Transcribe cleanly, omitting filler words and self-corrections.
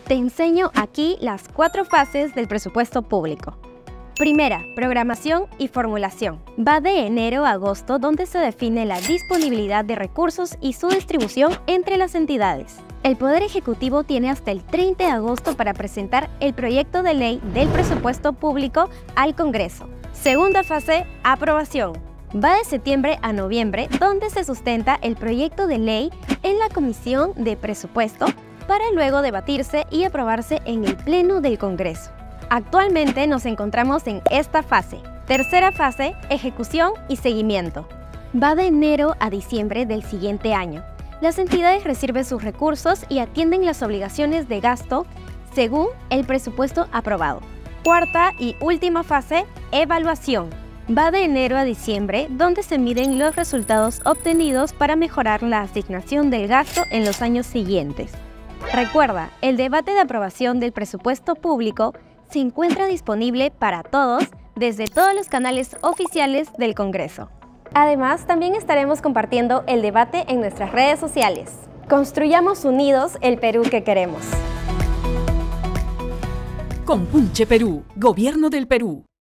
Te enseño aquí las 4 fases del presupuesto público. Primera, programación y formulación. Va de enero a agosto, donde se define la disponibilidad de recursos y su distribución entre las entidades. El Poder Ejecutivo tiene hasta el 30 de agosto para presentar el proyecto de ley del presupuesto público al Congreso. Segunda fase, aprobación. Va de septiembre a noviembre, donde se sustenta el proyecto de ley en la Comisión de Presupuesto para luego debatirse y aprobarse en el Pleno del Congreso. Actualmente nos encontramos en esta fase. Tercera fase, ejecución y seguimiento. Va de enero a diciembre del siguiente año. Las entidades reciben sus recursos y atienden las obligaciones de gasto según el presupuesto aprobado. Cuarta y última fase, evaluación. Va de enero a diciembre, donde se miden los resultados obtenidos para mejorar la asignación del gasto en los años siguientes. Recuerda, el debate de aprobación del presupuesto público se encuentra disponible para todos desde todos los canales oficiales del Congreso. Además, también estaremos compartiendo el debate en nuestras redes sociales. Construyamos unidos el Perú que queremos. Compunche Perú, Gobierno del Perú.